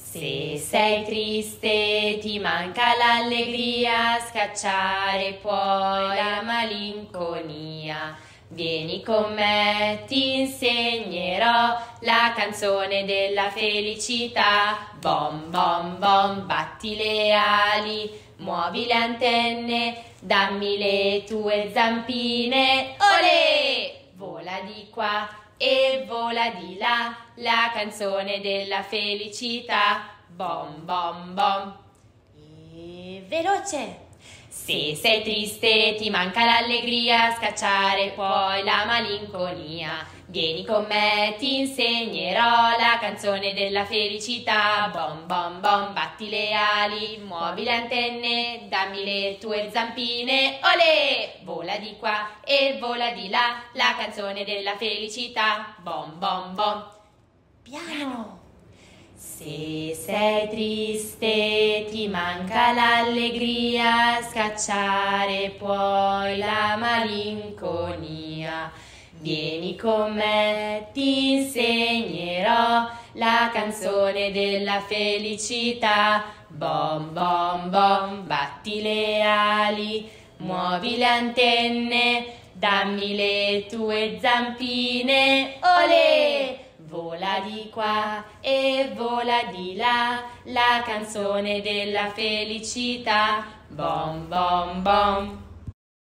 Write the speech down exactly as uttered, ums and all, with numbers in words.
Se sei triste, ti manca l'allegria, scacciare puoi la malinconia. Vieni con me, ti insegnerò la canzone della felicità. Bom bom bom, batti le ali, muovi le antenne, dammi le tue zampine. Olè! Vola di qua e vola di là, la canzone della felicità. Bom bom bom. E veloce! Se sei triste, ti manca l'allegria, scacciare puoi la malinconia. Vieni con me, ti insegnerò la canzone della felicità. Bom bom bom, batti le ali, muovi le antenne, dammi le tue zampine. Olè! Vola di qua e vola di là, la canzone della felicità. Bom bom bom. Piano! Se sei triste, ti manca l'allegria, scacciare puoi la malinconia. Vieni con me, ti insegnerò la canzone della felicità. Bom bom bom, batti le ali, muovi le antenne, dammi le tue zampine. Olè! Vola di qua e vola di là, la canzone della felicità. Bom bom bom.